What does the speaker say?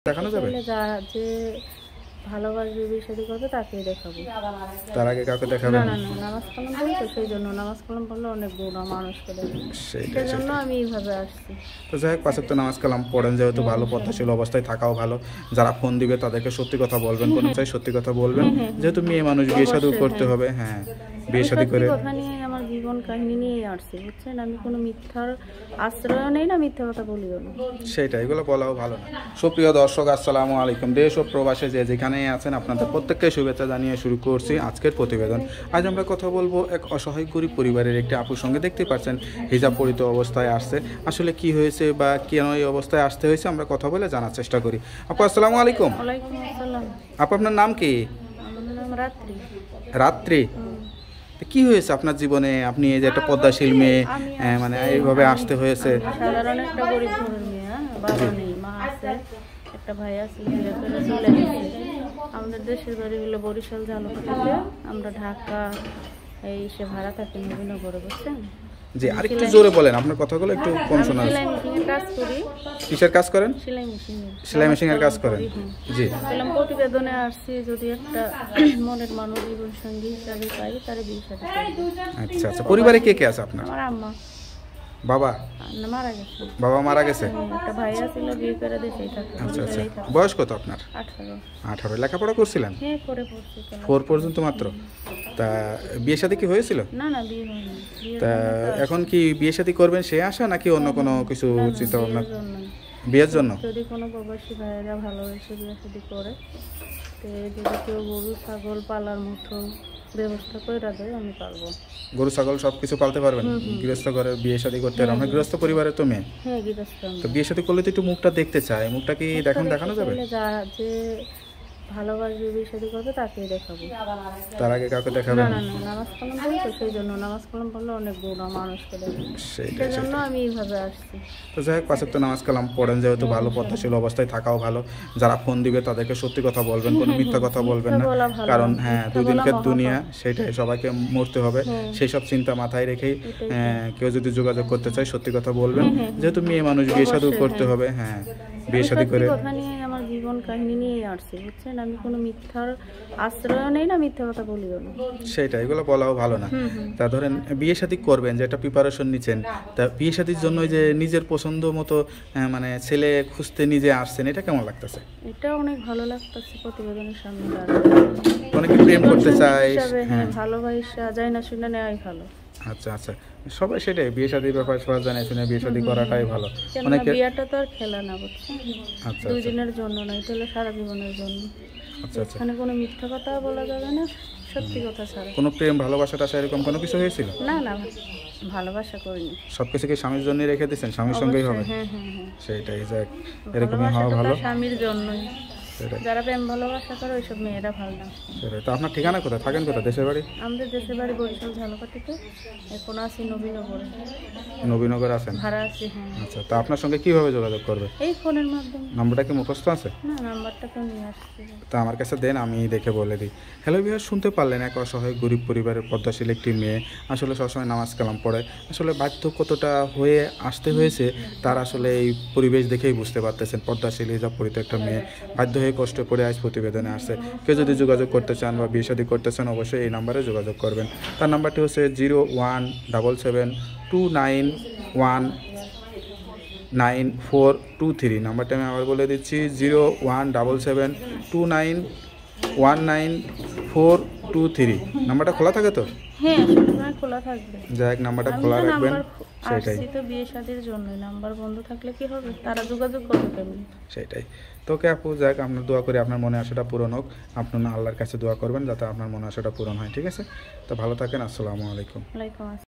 দেখানো যাবে? যে ভালোবাসবে বিয়ে শাদী করবে তাকেই দেখাবো। তার আগে কাউকে দেখাবেন? না, নামাজ কালাম পড়ি তো, সেই জন্য নামাজ কালাম পড়লে অনেক গুণা মানুষকে দেবে, সেই জন্য আমি এইভাবে আসছি। তো যাই হোক, 5 ওয়াক্ত নামাজ কালাম পড়েন যেহেতু ভালো, পদ্মাশীল অবস্থায় থাকাও ভালো। যারা ফোন দিবে তাদেরকে সত্যি কথা বলবেন, কোনো চাই সত্যি কথা বলবেন, যেহেতু মেয়ে মানুষ বিয়ে শাদী করতে হবে। হ্যাঁ, বিয়ে শাদী করে কথা নিয়ে আমার জীবন কাহিনী নিয়ে আসছি, বুঝছেন? আমি কোনো মিথ্যার আশ্রয় নেই না, মিথ্যা কথা বলিও না। সেটা, এগুলো বলাও ভালো না। সুপ্রিয় দর্শক, আসসালামু আলাইকুম। দেশ ও প্রবাসে যে যেখানে আছেন, আপনাদের প্রত্যেককে শুভেচ্ছা জানিয়ে শুরু করছি আজকের প্রতিবেদন। আজ আমরা কথা বলবো এক অসহায় গরিব পরিবারের একটি আপুর সঙ্গে। দেখতে পাচ্ছেন হিজাব পরিত অবস্থায় আসছে। আসলে কি হয়েছে বা কেন এই অবস্থায় আসতে হয়েছে আমরা কথা বলে জানার চেষ্টা করি। আপু আসসালামু আলাইকুম। ওয়ালাইকুম আসসালাম। আপু, আপনার নাম কি? আমার নাম রাত্রি। রাত্রি, কি হয়েছে আপনার জীবনে? আপনি এই যে একটা পদ্মাশীল মেয়ে, মানে এইভাবে আসতে হয়েছে? সাধারণ একটা গরিব ঘরের মেয়ে, বাবা নেই, মা আছে, একটা ভাই আছে, বিয়ে করে চলে গেছে। আমাদের দেশের বাড়ি হলো বরিশাল ঝালকাঠিতে, আমরা ঢাকা এই সে ভাড়া থাকি নবীনগরে, বুঝছেন? জি, আরেকটু জোরে বলেন, আপনার কথাগুলো একটু কম শোনা যাচ্ছে। সেলাই মেশিনের কাজ করি। কিসের কাজ করেন? সেলাই মেশিনের কাজ করেন। জি, প্রতিবেদনে আসছি, যদি একটা মনের মানুষ জীবন সঙ্গী হিসাবে পাই তারে বিয়ে শাদী করব। আচ্ছা আচ্ছা। পরিবারে কে কে আছে আপনার? আমার আম্মা বাবা মারা গেছে। বাবা মারা গেছে। একটা ভাই ছিল, বিয়ে করে দেশেই থাকে। আচ্ছা আচ্ছা। বয়স কত আপনার? 18। লেখাপড়া করছিলেন? হ্যাঁ, করে পড়ছি। 4 পর্যন্ত মাত্র? তা বিয়ে শাদী কি হয়েছিল? না, বিয়ে হয়নি। তা এখন কি বিয়ে শাদী করবেন সে আশা, নাকি অন্য কোনো কিছু চিন্তা ভাবনা? বিয়ের জন্য যদি কোনো প্রবাসী ভাইয়েরা ভালোবেসে বিয়ে শাদী করে, তো যদি কেউ গরু ছাগল পালার মতো ব্যবস্থা করে দেয়, আমি পারবো। গরু ছাগল সবকিছু পালতে পারবেন? গৃহস্থ ঘরে বিয়ে শাদী করতে পারবেন? আমরা গৃহস্থ পরিবারের তো মেয়ে। হ্যাঁ, গৃহস্থ। তো বিয়ে শাদী করলে তো একটু মুখটা দেখতে চাই, মুখটা কি দেখানো যাবে? যে ভালোবাসবে বিয়ে শাদী করবে তাকেই দেখাবো। তার আগে কাউকে দেখাবেন? না, নামাজ কালাম পড়ি তো, সেই জন্য নামাজ কালাম পড়লে অনেক গুণা মানুষকে দেবে, সেই জন্য আমি এইভাবে আসছি। তো যাই হোক, 5 ওয়াক্ত নামাজ কালাম পড়েন যেহেতু ভালো, পদ্মাশীল অবস্থায় থাকাও ভালো। যারা ফোন দিবে তাদেরকে সত্যি কথা বলবেন, কোনো মিথ্যা কথা বলবেন না, কারণ হ্যাঁ, দুদিনকার দুনিয়া, সেটাই, সবাইকে মরতে হবে। সেই সব চিন্তা মাথায় রেখেই কেউ যদি যোগাযোগ করতে চায় সত্যি কথা বলবেন, যেহেতু মেয়ে মানুষ বিয়ে শাদী করতে হবে। হ্যাঁ, বিয়ে শাদী করে কথা নিয়ে আমার জীবন কাহিনী নিয়ে আসছি, বুঝছেন? আমি কোনো মিথ্যার আশ্রয় নেই না, মিথ্যা কথা বলিও না। সেটা, এগুলো বলাও ভালো না। তা ধরেন বিয়ে শাদী করবেন, যে একটা প্রিপারেশন নিচ্ছেন, তা বিয়ে শাদীর জন্য যে নিজের পছন্দ মতো মানে ছেলে খুঁজতে নিজে আসছেন, এটা কেমন লাগতেছে? এটা অনেক ভালো লাগতেছে। প্রতিবেদনের সামনে অনেকে প্রেম করতে চায়, হ্যাঁ, ভালোবাসা যায় না, শুনে নেওয়াই ভালো। আচ্ছা আচ্ছা, সবাই সেটাই, বিয়ে শাদীর ব্যাপারে সবাই জানে শুনে বিয়ে শাদী করাটাই ভালো। অনেকে বিয়েটা তো আর খেলা না, বুঝছেন? আচ্ছা, 2 দিনের জন্য না, এটা হলো সারা জীবনের জন্য। আচ্ছা আচ্ছা। এখানে কোনো মিথ্যা কথা বলা যাবে না, সত্যি কথা ছাড়া। কোনো প্রেম ভালোবাসাটা সেরকম কোনো কিছু হয়েছিল? না, ভালোবাসা করিনি। সবকিছু কি স্বামীর জন্যই রেখে দিয়েছেন? স্বামীর সঙ্গেই হবে? হ্যাঁ। সেটাই, যাক, এরকমই হওয়া ভালো। স্বামীর জন্যই। যারা প্রেম ভালোবাসা করে ওইসব মেয়েরা ভালো না। সেটাই। তো আপনার ঠিকানা কোথায়, থাকেন কোথায়, দেশের বাড়ি? আমাদের দেশের বাড়ি বরিশাল ঝালকাঠিতে, এখন আছি নবীনগরে। নবীনগর আছেন? ভাড়া আছি, হ্যাঁ। আচ্ছা, তা আপনার সঙ্গে কিভাবে যোগাযোগ করবে? এই ফোনের মাধ্যমে। নাম্বারটা কি মুখস্থ আছে? না, নাম্বারটা তো নিয়ে আসছি। তা আমার কাছে দেন, আমি দেখে বলে দিই। হ্যালো ভিউয়ার, শুনতে পারলেন, এক অসহায় গরিব পরিবারের পদ্মাশীল একটি মেয়ে আসলে সবসময় নামাজ কালাম পড়ে। আসলে বাধ্য কতটা হয়ে আসতে হয়েছে তার আসলে এই পরিবেশ দেখেই বুঝতে পারতেছেন। পদ্মাশীল হিজাব পরিত একটা মেয়ে বাধ্য হয়ে কষ্ট করে আজ প্রতিবেদনে আসছে। কেউ যদি যোগাযোগ করতে চান বা বিয়ে শাদী করতে চান, অবশ্যই এই নাম্বারে যোগাযোগ করবেন। তার নাম্বারটি হচ্ছে 0177299423। নাম্বারটা আমি আবার বলে দিচ্ছি, 0177291423। নাম্বারটা খোলা থাকে তো? হ্যাঁ, খোলা থাকবে। যাই হোক, নাম্বারটা খোলা রাখবেন। সেটাই, তো বিয়ে শাদীর জন্য নাম্বার বন্ধ থাকলে কি হবে, তারা যোগাযোগ করবে কেমন? সেটাই। তোকে আপু, যাক, আপনার দোয়া করি আপনার মনে আশাটা পূরণ হোক। আপনার আল্লাহর কাছে দোয়া করবেন যাতে আপনার মনে আশাটা পূরণ হয়, ঠিক আছে? তো ভালো থাকেন। আসসালামু আলাইকুম।